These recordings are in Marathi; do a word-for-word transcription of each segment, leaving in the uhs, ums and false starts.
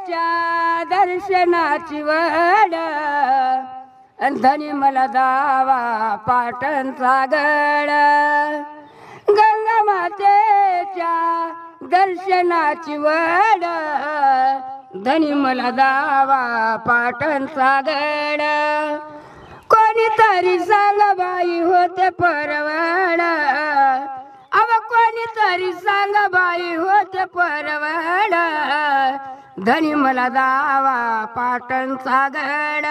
दर्शनाची वड धनी मला दावा पाटणचा गड गंगा मातेच्या दर्शनाची वड धनी मला दावा पाटणचा गड कोणीतरी सांग बाई होते परवड अव कोणीतरी सांग बाई होते परवड धनी मला दावा पाटणचा गड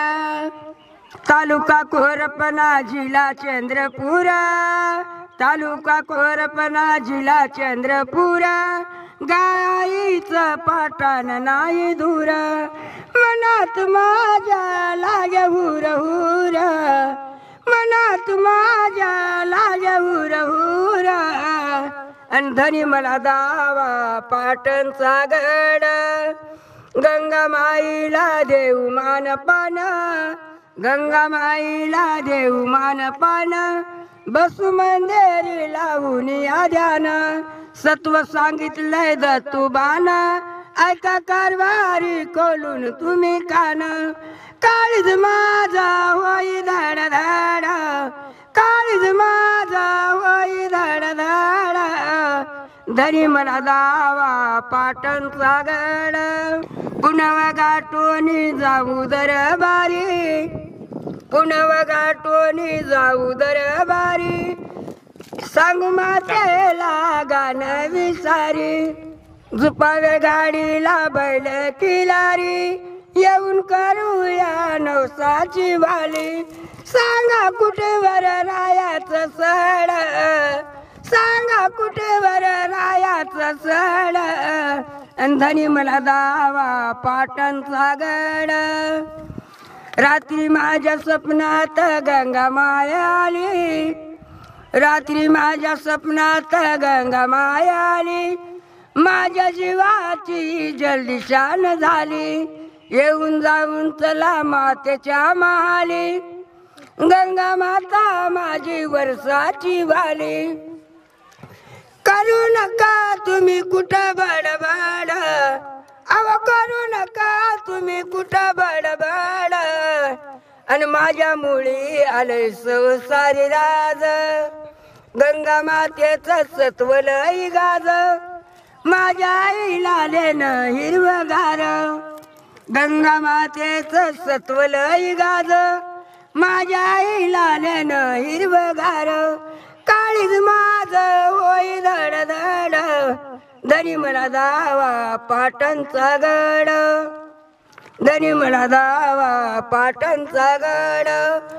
तालुका कोरपना जिल्हा चंद्रपूर तालुका कोरपना जिल्हा चंद्रपूर गाईचं पाटण नाही दूर मनात माझ्या लागे हुर हुर मनात माझ्या लागे हुर हुर अंधनी मला दावा पाटणचा गड गंगा माईला देऊ मानपान गंगा माईला देऊ मानपान बसू मंदिरी लावून या ध्यान सत्व सांगितलंय दत्तूबान ऐका कारवारी खोलून तुम्ही कान काळीज माझा होई धड धड काळीज माझा होई धड धड धनी मला दावा पाटणचा गड पुनव गाठोनी जाऊ दरबारी पुनव गाठोनी जाऊ दरबारी सांगू मातेला गाणं विसारी झुपावे गाडीला बैल किलारी येऊन करूया नवसाची वाली सांगा कुठे वर रायाचं सड सांगा कुठे वर रायाचं सड अंधनी मला दावा पाटणचा गड रात्री माझ्या स्वप्नात गंगा माया आली रात्री माझ्या स्वप्नात गंगा माया आली माझ्या जीवाची जलदिशान झाली येऊन जाऊन चला मातेच्या महाली गंगा माता माझी वर्षाची वाली करू नका तुम्ही कुठं बडबड अव करू नका तुम्ही कुठं बडबड आणि माझ्या मुळी आले संसारी राज गंगा मातेचं सत्व लई गाज माझ्या आईला आलेन हिरवगार गंगा मातेचं सत्व लई गाज माझ्या आईला आलेन हिरवगार काळीज माझ होई धड धड धनी मला दावा पाटणचा गड धनी मला दावा पाटणचा गड